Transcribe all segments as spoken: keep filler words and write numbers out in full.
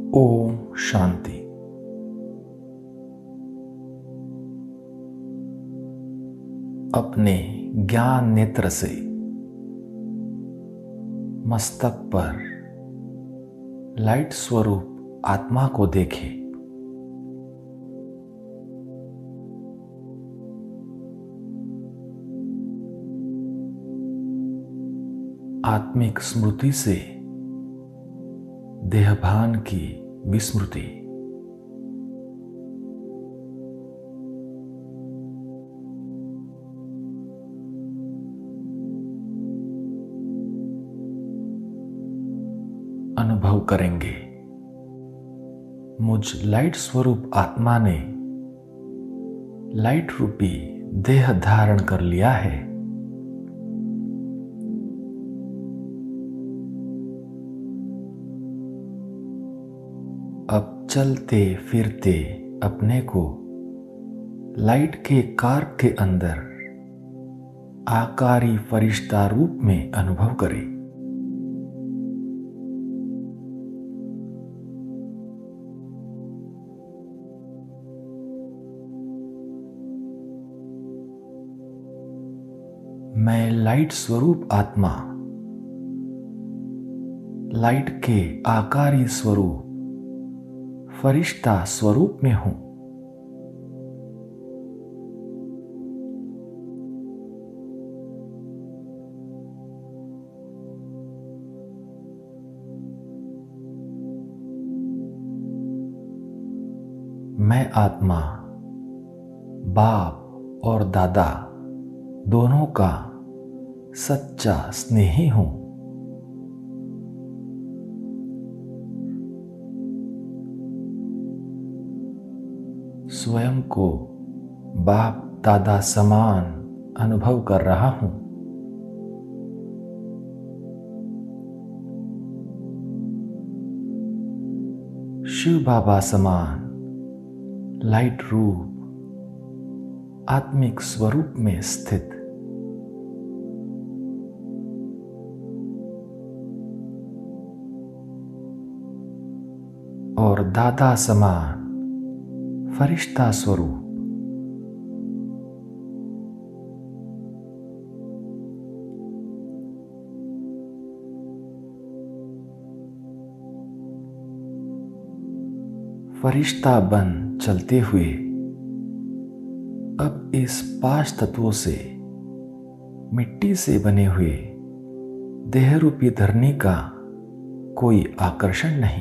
ओम शांति। अपने ज्ञान नेत्र से मस्तक पर लाइट स्वरूप आत्मा को देखें। आत्मिक स्मृति से देहभान की विस्मृति। अनुभव करेंगे, मुझ लाइट स्वरूप आत्मा ने लाइट रूपी देह धारण कर लिया है। अब चलते फिरते अपने को लाइट के कार्क के अंदर आकारी फरिश्ता रूप में अनुभव करें। मैं लाइट स्वरूप आत्मा लाइट के आकारी स्वरूप फरिश्ता स्वरूप में हूं। मैं आत्मा बाप और दादा दोनों का सच्चा स्नेही हूं। स्वयं को बाप दादा समान अनुभव कर रहा हूं। शिव बाबा समान लाइट रूप आत्मिक स्वरूप में स्थित और दादा समान फरिश्ता स्वरूप फरिश्ता बन चलते हुए अब इस पांच तत्वों से मिट्टी से बने हुए देहरूपी धरनी का कोई आकर्षण नहीं।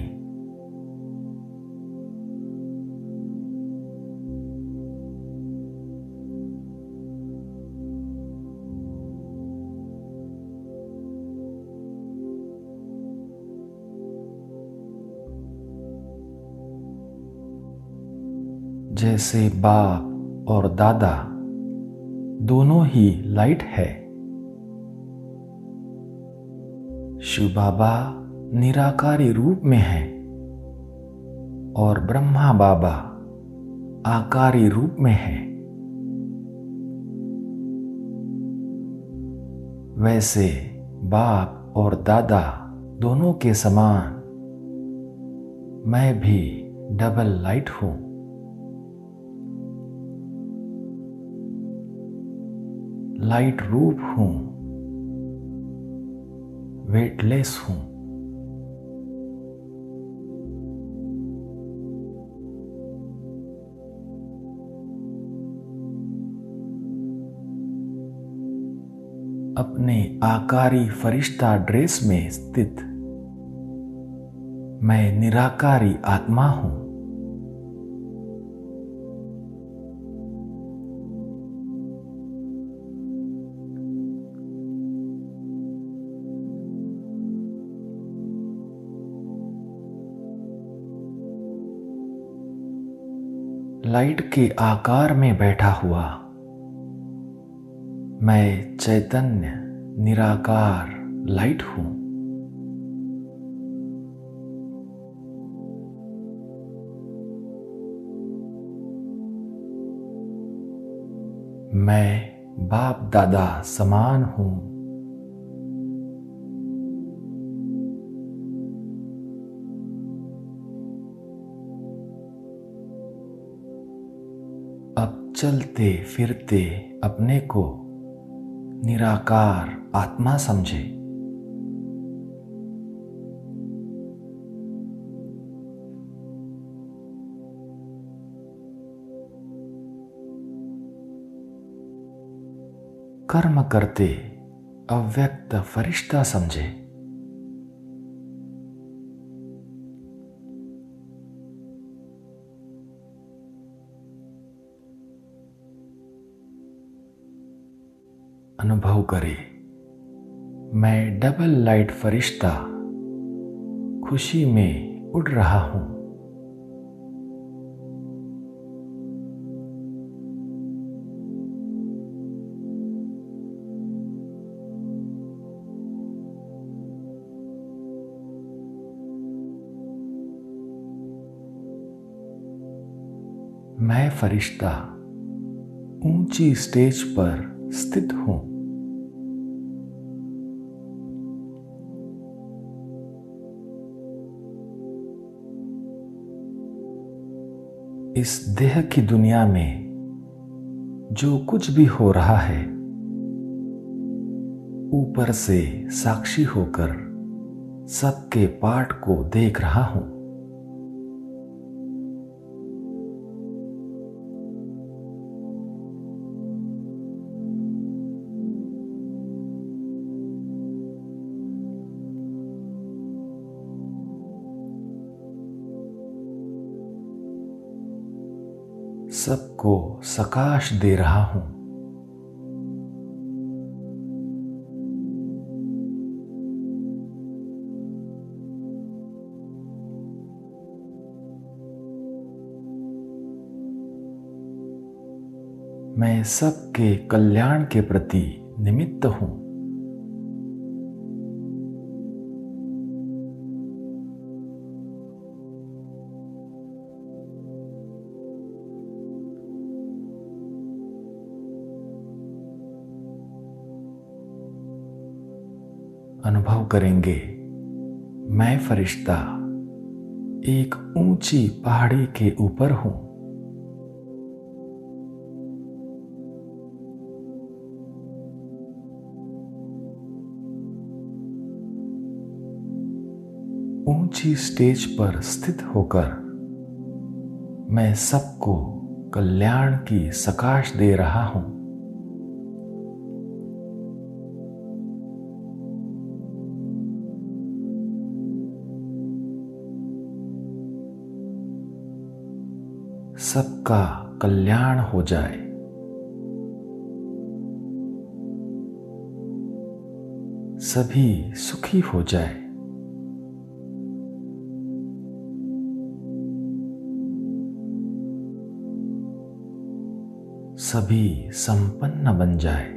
जैसे बाप और दादा दोनों ही लाइट है, शिव बाबा निराकारी रूप में है और ब्रह्मा बाबा आकारी रूप में है। वैसे बाप और दादा दोनों के समान मैं भी डबल लाइट हूं। लाइट रूप हूं, वेटलेस हूं। अपने आकारी फरिश्ता ड्रेस में स्थित मैं निराकारी आत्मा हूं। लाइट के आकार में बैठा हुआ मैं चैतन्य निराकार लाइट हूं। मैं बाप दादा समान हूं। चलते फिरते अपने को निराकार आत्मा समझे। कर्म करते अव्यक्त फरिश्ता समझे। अनुभव करे, मैं डबल लाइट फरिश्ता खुशी में उड़ रहा हूं। मैं फरिश्ता ऊंची स्टेज पर स्थित हूं। इस देह की दुनिया में जो कुछ भी हो रहा है, ऊपर से साक्षी होकर सबके पार्ट को देख रहा हूं। सबको सकाश दे रहा हूं। मैं सबके कल्याण के प्रति निमित्त हूं। अनुभव करेंगे, मैं फरिश्ता एक ऊंची पहाड़ी के ऊपर हूं। ऊंची स्टेज पर स्थित होकर मैं सबको कल्याण की सकाश दे रहा हूं। सबका कल्याण हो जाए। सभी सुखी हो जाए। सभी संपन्न बन जाए।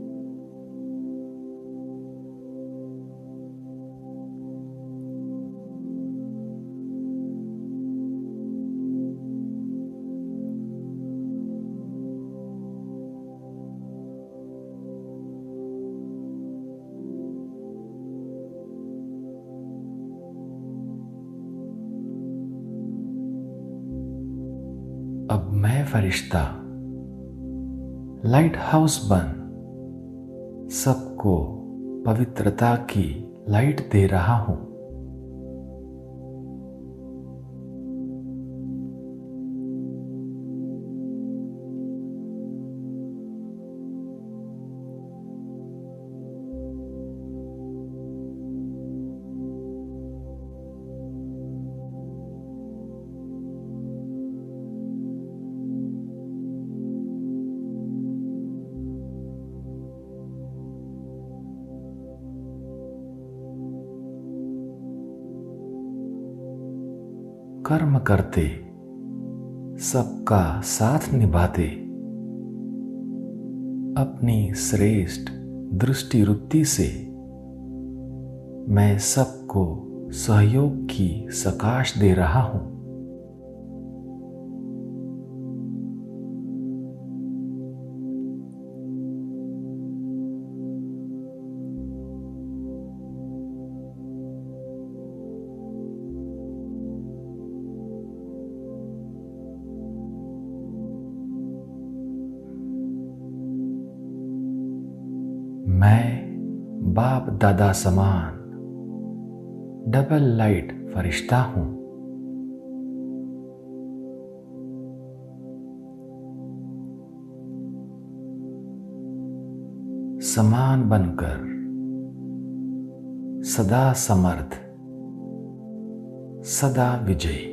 अब मैं फरिश्ता लाइट हाउस बन सबको पवित्रता की लाइट दे रहा हूं। कर्म करते सबका साथ निभाते अपनी श्रेष्ठ दृष्टि वृत्ति से मैं सबको सहयोग की सकाश दे रहा हूं। मैं बाप दादा समान डबल लाइट फरिश्ता हूं। समान बनकर सदा समर्थ, सदा विजयी।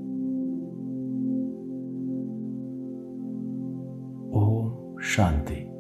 ओम शांति।